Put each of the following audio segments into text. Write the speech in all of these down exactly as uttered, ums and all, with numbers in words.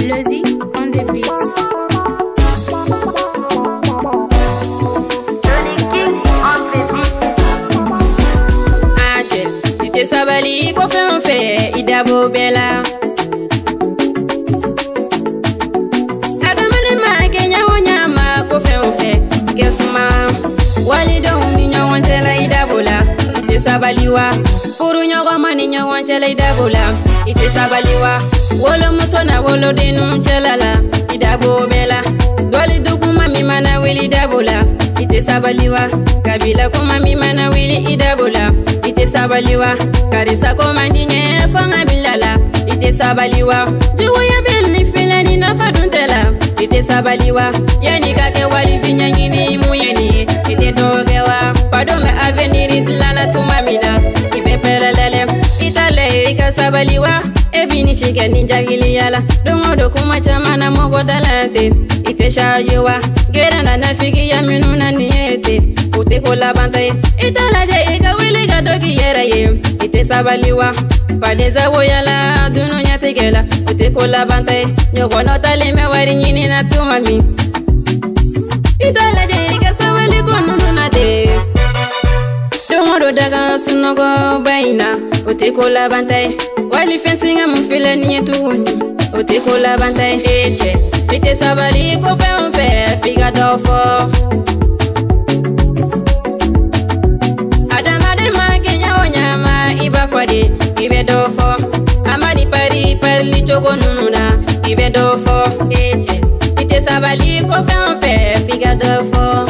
Melody on the beat. Ite sabali ko fe on fe idabo bela Adamani ma kenya wonyama ko fe on fe kefuma walido ni nyawan tela idabola ite sabaliwa puru nyogo mani nyawan tela idabola ite sabaliwa wolo musona wolo dinu chelala idabo bela doli dugu mami mana wili idabola ite sabaliwa kabila ko mami mana wili idabola ite sabaliwa karisa ko mandinye fanga bilala ite sabaliwa juwa ya belni filani na faduntela ite sabaliwa yani kake wali finyanyini muyeni ite dogewa padome avenir lala tumamina ibe perelele itale ika sabaliwa ebini shike ninja hiliyala dongo do kuma chamana mogo dalate ite shajewa gerana nafiki ya minuna niete ute kola bantaye itala je ika wili gadoki yeraye ite sabaliwa padeza woyala dunu nyategela ute kola bantaye nyogono talime wari nyini na tumami itala je ika sabali kono nate dongo do daga sunogo baina ute kola bantaye wali fensinga mufile niye tuguni ute kola bantaye eche ite sabali ko fe on fe figa dofo Fade ibe dofo amani pari pari chogo nununa ibe dofo eche ite sabali ko fe on fe figa dofo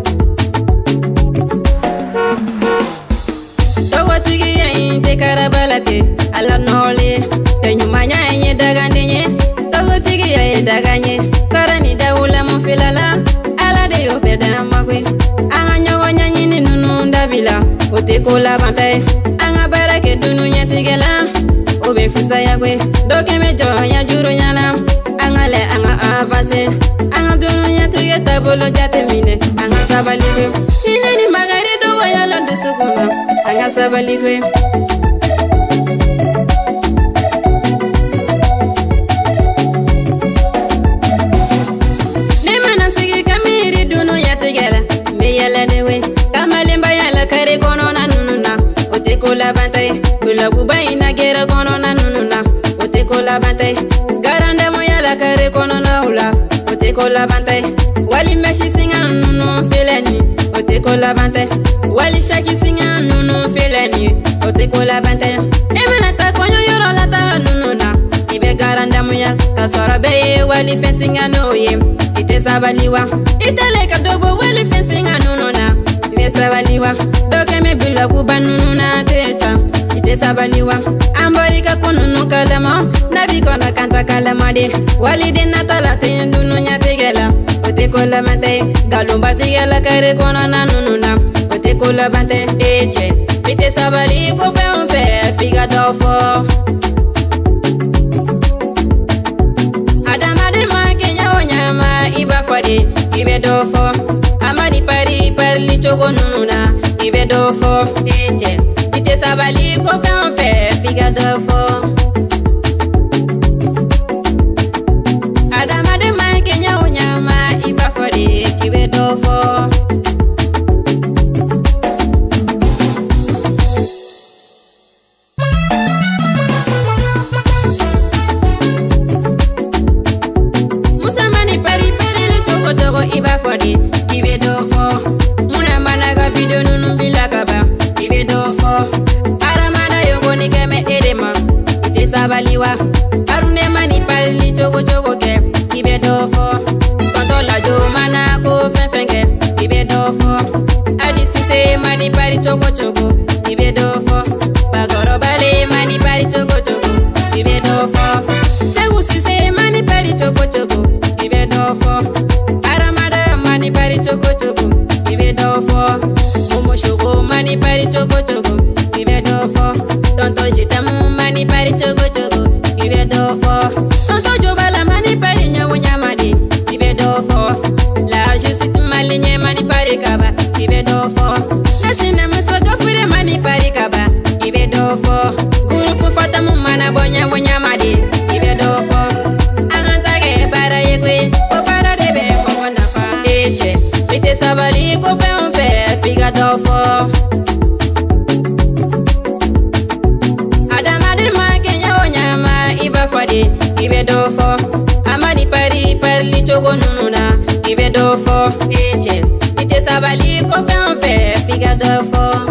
Togo tigi ya inte karabalate ala nole tenyumanya enye dagandenye Togo tigi ya daganye tarani daula mo filala ala de yo beda magwe anga nyogo nyanyini nunu ndabila ote kola bantaye barake dunu nyatigela obe fusa yakwe doke mejo ya juru nyala angale anga avance anga dunu nyatige tabolo jatemine anga sabalife ineni magari do wayala dusukuma anga sabalife Nemana sigi kamiri dunu nyatigela meyala newe kamalemba yala kare kono na nununa ote kola bantaye bula kubaina gera kono na nununa ote kola bantaye garande moya la kare kono na ula ote kola bantaye wali meshi singa nunu feleni ote kola bantaye wali shaki singa nunu feleni ote kola bantaye emena ta konyo yoro la ta nununa ibe garande moya kasora be wali fensinga noye ite sabaliwa itale kadobo wali fensinga nununa ibe sabaliwa doke me bila kubanuna techa ite sabaliwa ambarika kununu kalama nabi kona kanta kalama de walide natala tendunu nyategela ote kola mate galumba tigela kare kona nanununa ote kola bante eche ite sabali ko fe on fe figa dofo adama de ma kenya onyama iba fade ibe dofo amani pari pari chogo nununa ibe dofo eche ite sabali ko fe on fe figa dofo adama de ma kenya onyama iba fode ibe dofo musamani pari pari le chogo chogo iba fode ibe dofo muna managa video nunu bilakaba ibe dofo aramana yongo ni keme edema ite sabaliwa arune mani pali chogo chogo ke ibe dofo tonto la jo mana ko fenfenge ibe dofo adisi se mani pali chogo chogo ibe dofo bagoro bale mani pali chogo chogo ibe dofo se usi se mani pali chogo chogo ibe dofo aramada mani pali chogo chogo ibe dofo momo shogo mani pali chogo chogo ibe dofo tonto jitamu mani pali chogo chogo ibe dofo tonto jobala mani pali nyawo nyamadi ibe dofo la justice mali nye mani pali kaba ibe dofo nasina musoga fure mani pali kaba ibe dofo guru fatamu mana bonya bonya madi ibe dofo aganta i tɛ sabali ko fɛn o fɛn f'i ka dɔ fɔ. Adamaden ma kɛɲɛ o ɲama i b'a fɔ de i bɛ dɔ fɔ. A ma ni pari parili cogo ninnu na i bɛ dɔ fɔ. E cɛ i tɛ sabali ko fɛn o fɛn f'i ka dɔ fɔ.